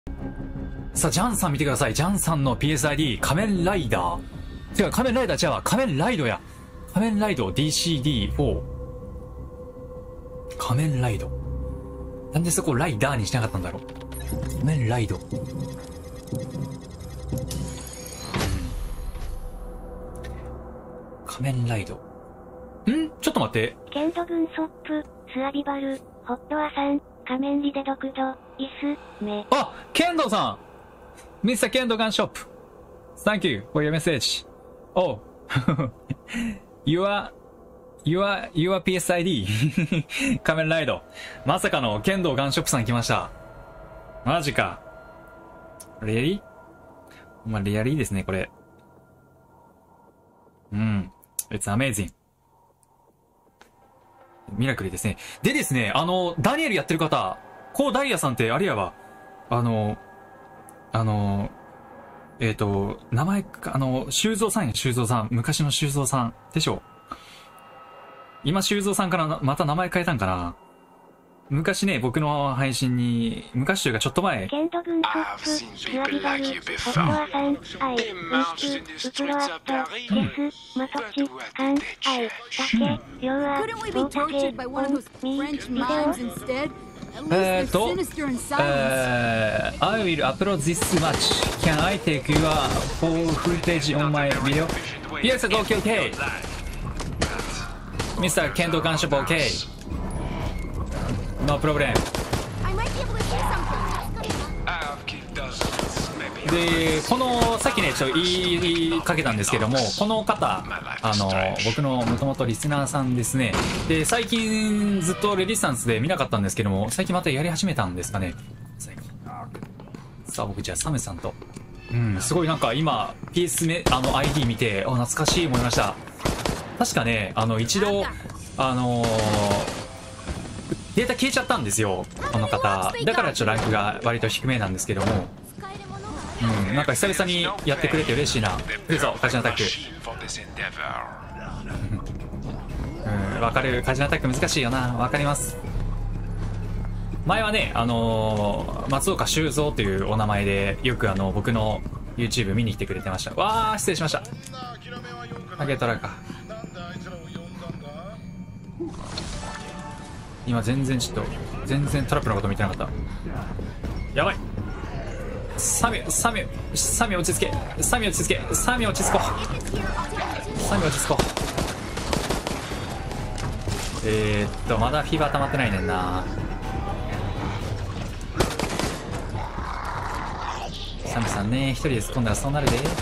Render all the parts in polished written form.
さあ、ジャンさん見てください。ジャンさんの PSID、仮面ライダー。てか、仮面ライダーじゃあ、仮面ライドや。仮面ライド DCD4。仮面ライド。なんでそこライダーにしなかったんだろう。仮面ライド。仮面ライド。ちょっと待って。 ケンド軍ソップ、スアビバル、ホットアさん、仮面リデドクド、イス、メ。 あ、ケンドさん !Mr. ケンドガンショップ Thank you for your message. Oh. your PSID 仮面ライド。まさかの剣道ガンショップさん来ました。マジか。リアリーまあ、リアリーですね、これ。It's amazing. ミラクルですね。でですね、ダニエルやってる方、コーダイヤさんってあれやわ。名前か、修造さんや、修造さん。昔の修造さんでしょ。今、修造さんからまた名前変えたんかな。昔ね、僕の配信に、昔というかちょっと前。 ケンド軍ソップ、スアビバル、ホットアさん、アイ、ミキ、ウプロアット、デス、マトチ、カン、アイ、タケ、ヨア、ボータケ、オン、ミー、ビデオ。 I will upload this match. Can I take your full footage on my video? Yes, okay. Mr. Kendo Gunshop, okay. No problem. で、この、さっきね、ちょっと言いかけたんですけども、この方、僕のもともとリスナーさんですね。で、最近ずっとレディスタンスで見なかったんですけども、最近またやり始めたんですかね。さあ、僕じゃあサムさんと。すごいなんか今、ID 見て、懐かしい思いました。確かね、一度、データ消えちゃったんですよ、この方。だからちょっとランクが割と低めなんですけども。なんか久々にやってくれて嬉しいな。来るぞ、カジノアタック。わかる。カジノアタック難しいよな。わかります。前はね、松岡修造というお名前で、よく僕の YouTube 見に来てくれてました。わー、失礼しました。ハゲトラか。今全然トラップのこと見てなかった。やばい。サミ落ち着け。サミ落ち着こう。まだフィーバー溜まってないねんな。サミさんね、一人で突っ込んだらそうなるで。フ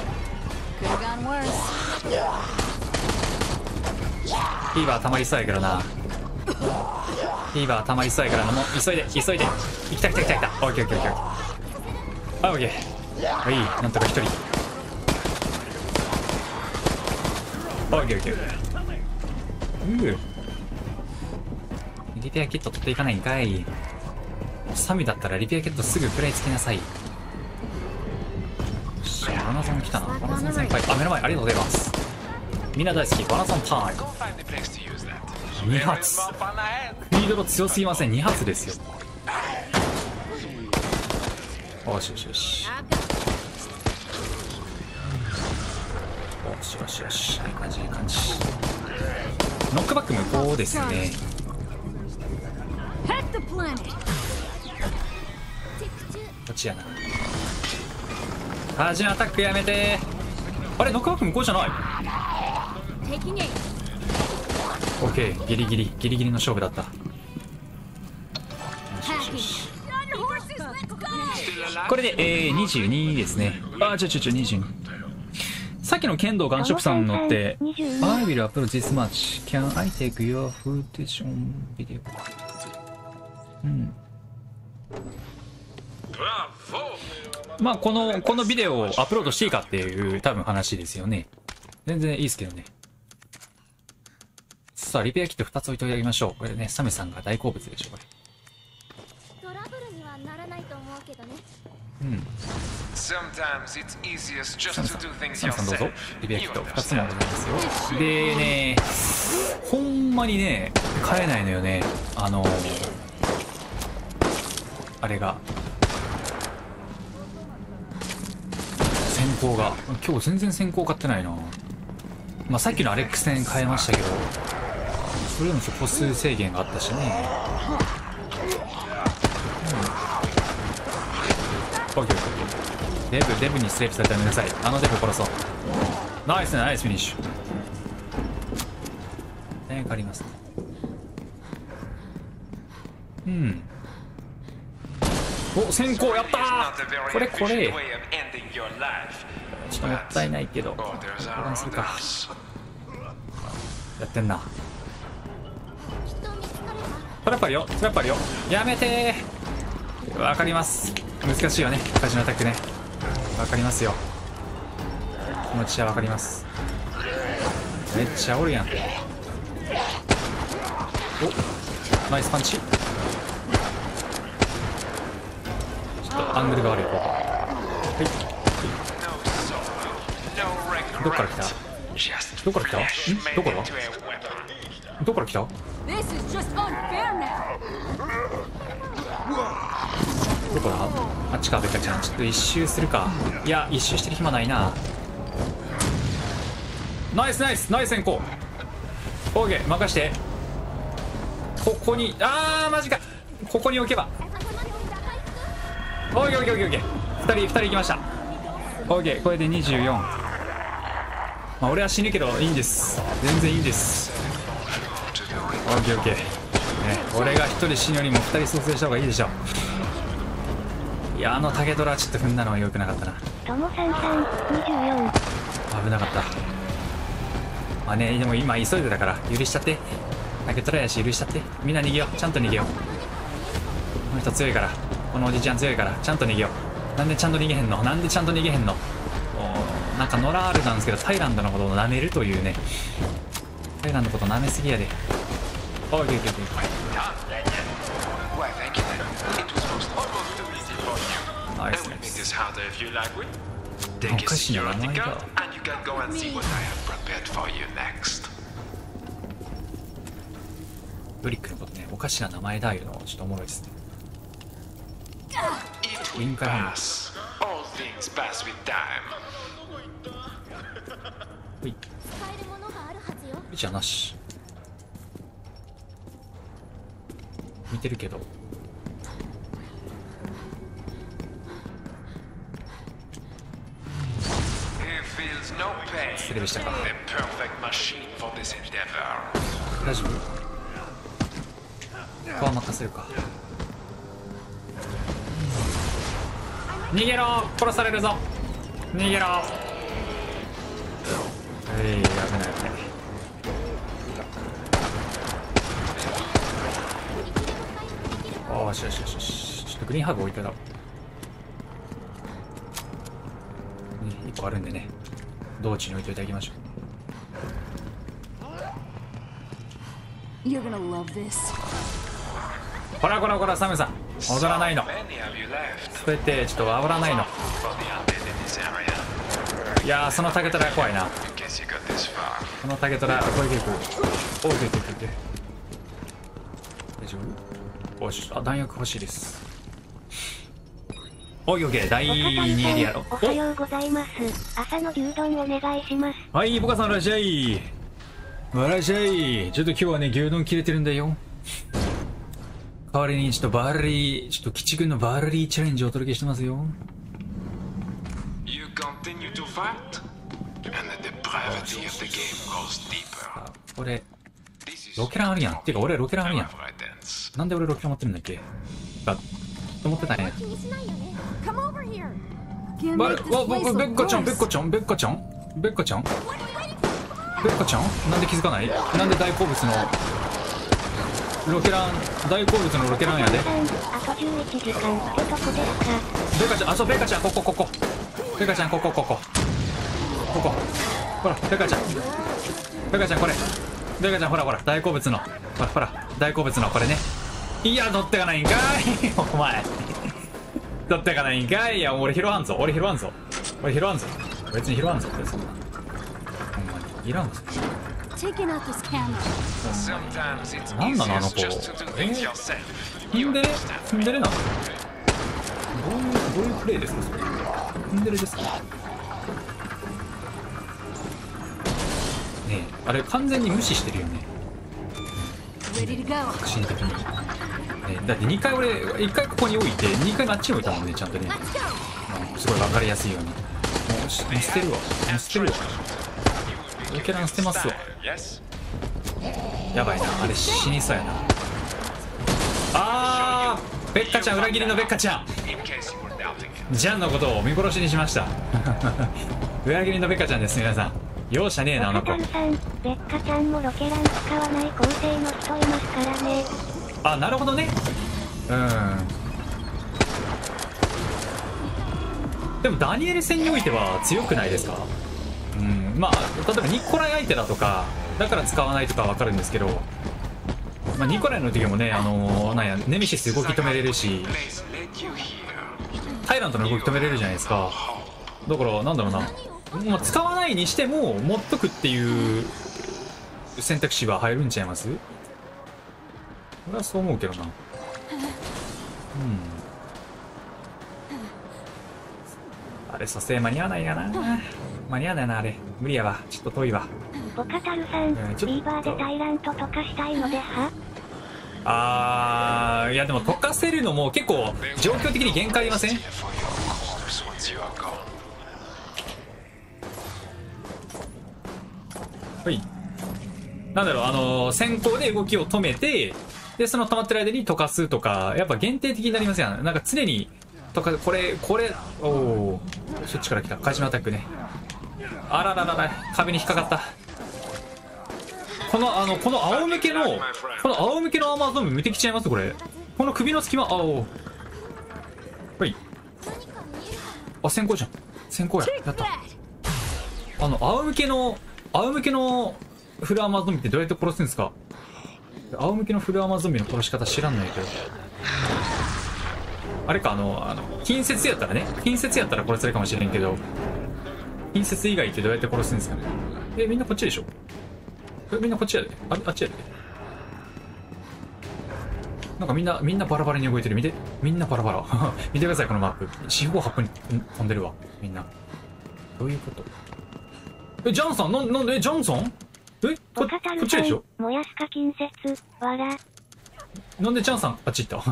ィーバー溜まりそうやけどな。もう急いで。来た。オッケー。オッケー。はい、なんとか一人。オッケー。リペアキット取っていかないんかい。サミだったらリペアキットすぐ食らいつきなさい。バナゾン来たな。バナゾン先輩。目の前、ありがとうございます。みんな大好き、バナゾンタイム。2発。スピードの強すぎません。2発ですよ。よし。いい感じ。ノックバック無効ですね。こっちやな。カジノアタックやめて。あれ、ノックバック無効じゃない。オッケー、ギリギリの勝負だった。これで、22ですね。22。さっきの剣道ガンショップさんのって、I will upload this match. Can I take your footage on video? まあ、このビデオをアップロードしていいかっていう多分話ですよね。全然いいですけどね。さあ、リペアキット2つ置いておきましょう。これね、サムさんが大好物でしょ、これ。 トラブルにはならないと思うけどね。 サムさんどうぞ。リペアキット2つもございますよ。でね、ほんまにね、買えないのよね。あれが。 行が。今日全然先行買ってないな。まあさっきのアレックス戦変えましたけど、それでも個数制限があったしね。オッケーオッケー。デブにスレープされたらめんなさい。あのデブ殺そう。ナイスナイスフィニッシュ。変わりますね。うん。お、先行やったー。これちょっともったいないけど、これにするか。やってんな。トラップあるよ、トラップあるよ。やめてー。わかります。難しいよね、カジノアタックね。わかりますよ。気持ちはわかります。めっちゃおるやん。お、ナイスパンチ。ちょっとアングルが悪いここ。はい。どっから来た？どっから来た？どこだ？どっから来た？どこだ？あっちか、ベカちゃん。ちょっと一周するか。いや、一周してる暇ないな。ナイスナイスナイス先行。オーケー、任して。ここに、マジか。ここに置けば。オーケーオーケーオーケー。2人行きました。オーケー、これで24。まあ俺は死ぬけどいいんです。全然いいんです。オーケーオーケー。ね、俺が1人死ぬよりも2人蘇生した方がいいでしょ。いや、あの竹ドラちょっと踏んだのは良くなかったな。 ともさん24。 危なかった。まあね、でも今急いでたから許しちゃって。竹ドラやし許しちゃって。みんな逃げよう。ちゃんと逃げよう。この人強いから、このおじちゃん強いからちゃんと逃げよう。なんでちゃんと逃げへんの？なんでちゃんと逃げへんの？なんかノラールなんですけど、タイランドのことを舐めるというね。タイランドのこと舐めすぎやで。おい、いけいけいけ。ナイスナイス。おかしいな名前だ。ブリックのことね、おかしな名前だいうのちょっとおもろいですね。ウィンカーハンド。ほい。じゃなし。見てるけど。失礼でしたか。大丈夫？顔任せるか。逃げろ、殺されるぞ。逃げろ。危ない危ない。よしよしよしよし。ちょっとグリーンハーブ置いてた。1個あるんでね、道中に置いていただきましょう。こらこらこら、サムさん踊らないの。そうやってちょっと煽らないの。いやー、そのタゲトラ怖いな。このタゲトラこれ結構おいてててて大丈夫？おし、弾薬欲しいです。おい、オッケー。第2エリアの。 おはようございます。朝の牛丼お願いします。 はい、ボカさんいらっしゃい。いらっしゃい。ちょっと今日はね、牛丼切れてるんだよ。代わりにちょっとバーリー、ちょっと鬼畜のバーリーチャレンジをお届けしてますよ。これロケランあるやん。っていうか俺ロケランあるやん。なんで俺ロケラン持ってるんだっけ？と思ってたね。ベッカちゃん、ベッカちゃん、ベッカちゃん、ベッカちゃん、ベッカちゃん、なんで気づかない？なんで大好物のロケラン、大好物のロケランやで。 あと11時間ってとこですか？ ベカちゃん、あ、そう、ベカちゃん、ここ。ベカちゃん、ここ。ほら、ベカちゃん。ベカちゃん、これ。ベカちゃん、ほら、大好物の。ほら、大好物の、これね。いや、取ってかないんかいお前。取ってかないんかい。いや、俺拾わんぞ。別に拾わんぞ。これそんな。ほんまに。いらんぞ。なんなのあの子。踏んでれなの？どういうプレイですかそれ。踏んでれですか？ あれ完全に無視してるよね、革新的に、だって2回俺1回ここに置いて2回あっちに置いたもんね、ちゃんとね、すごい分かりやすいように。もう捨てるわ、捨てるわ、オケラン捨てますわ。やばいな、あれ死にそうやな。あー、ベッカちゃん、裏切りのベッカちゃん、ジャンのことを見殺しにしました裏切りのベッカちゃんです。皆さん容赦ねえな、あの子。 ベッカちゃんもロケラン使わない構成の人いますからね。 あ、なるほどね。でもダニエル戦においては強くないですか。まあ例えばニコライ相手だとかだから使わないとかは分かるんですけど、まあ、ニコライの時もね、なんやネメシス動き止めれるし、タイラントの動き止めれるじゃないですか。だからなんだろうな、まあ、使わないにしても持っとくっていう選択肢は入るんちゃいます。俺はそう思うけどな。あれ蘇生間に合わないやな。間に合わないな、あれ無理やわ、ちょっと遠いわ。 ボカタルさん、ビーバーでタイラント溶かしたいのでいやでも溶かせるのも結構状況的に限界ありません。はい、なんだろう、先行で動きを止めて、でその止まってる間に溶かすとか、やっぱ限定的になりますやん。なんか常にとか、これおお、そっちから来たカジマアタックね。あらららら、壁に引っかかった。この仰向けのアーマーゾンビ無敵ちゃいます。これこの首の隙間、はい、あ、先行じゃん、先行やった。仰向けのフルアーマーゾンビってどうやって殺すんですか。仰向けのフルアーマーゾンビの殺し方知らんのやけど、あれか、近接やったら殺せるかもしれんけど、近接以外ってどうやって殺すんですかね。みんなこっちでしょ。みんなこっちやで。あっちやで。なんかみんなバラバラに動いてる。みんなバラバラ見てください、このマップ。四方八方に飛んでるわ、みんな。どういうこと。ジャンさん、なんでジャンさん、こっちでしょ。 燃やすか近接、わら。 なんでジャンさんあっち行った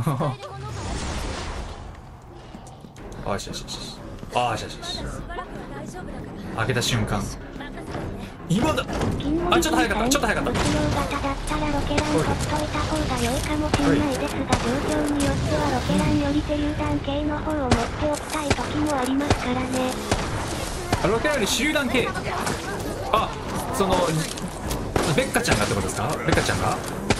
あ、よしよしよし。あ、よしよしよし。開けた瞬間。今だ。あ、ちょっと早かった。 後ろ型だったらロケランほっといた方が良いかもしれないですが、状況によってはロケランより手榴弾系の方を持っておきたい時もありますからね。 ロケランより手榴弾系。あ、ベッカちゃんがってことですか。ベッカちゃんが。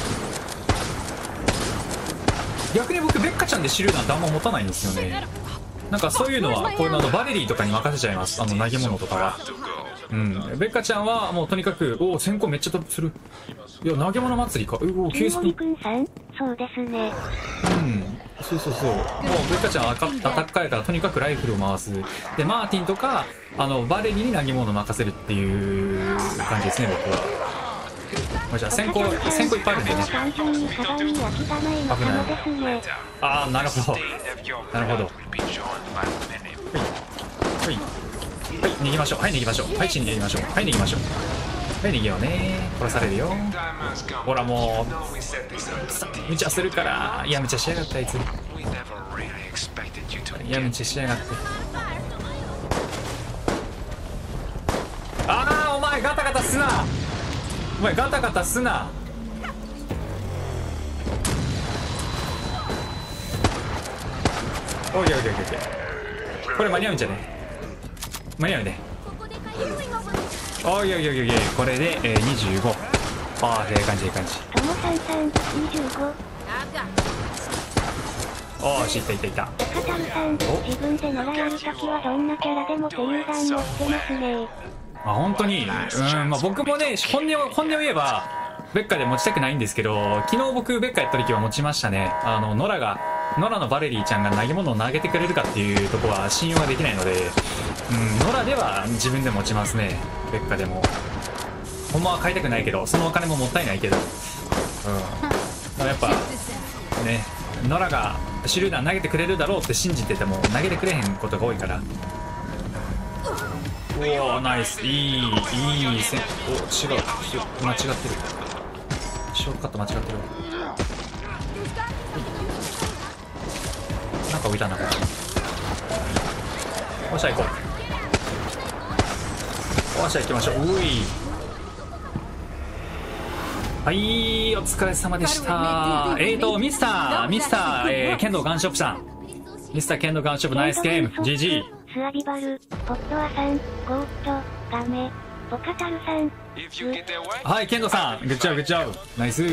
逆に僕ベッカちゃんで手榴弾ってあんま持たないんですよね。なんかそういうのはこういうバレリーとかに任せちゃいます。投げ物とかは。ベッカちゃんはもうとにかく、先行めっちゃする。いや、投げ物祭りか。 ケイスピンさん、そうですね。 そうもうベッカちゃんはアタッカーやからとにかくライフルを回す。でマーティンとかバレリーに投げ物を任せるっていう感じですね、僕は。じゃあ先行いっぱいあるんでね。 単純にカバンに焼きがないのかもですね。 ああ、なるほどなるほど。はい、逃げましょう。はい、逃げましょう。はい、逃げましょう。はい、逃げましょう。はい、逃げようね。殺されるよ。ほらもう無茶するから。いや、無茶しやがった、あいつ。いや、無茶しやがって。ああ、お前ガタガタすな。お前ガタガタすな。おいおいおいおい、これ間に合うんじゃね。間に合うね。おいおいおいおい、これで、25。ああ、いい感じいい感じ。 ともさん25。 おーし、いた。 ベカタルさん、自分で野良やるときはどんなキャラでも手榴弾持ってますね。 本当に、まあ、僕もね、本音を言えばベッカで持ちたくないんですけど、昨日僕ベッカやった時は持ちましたね。ノラのバレリーちゃんが投げ物を投げてくれるかっていうところは信用ができないので、ノラでは自分で持ちますね。ベッカでもほんまは買いたくないけど、そのお金ももったいないけど、だからやっぱね、ノラが手榴弾投げてくれるだろうって信じてても投げてくれへんことが多いから、 おおナイス、いい線。お違う、間違ってる。ショートカット間違ってる。なんか浮いたんだこれ。おっしゃ行こう。おっしゃ行きましょう。うい、はい、お疲れ様でした。ミスター、剣道ガンショップさん。ミスター剣道ガンショップナイスゲーム。GG。 スアビバル、ポットアさん、ゴーット、ガメ、ポカタルさん。 はい、剣道さん。グッジョブ、グッジョブ。ナイス。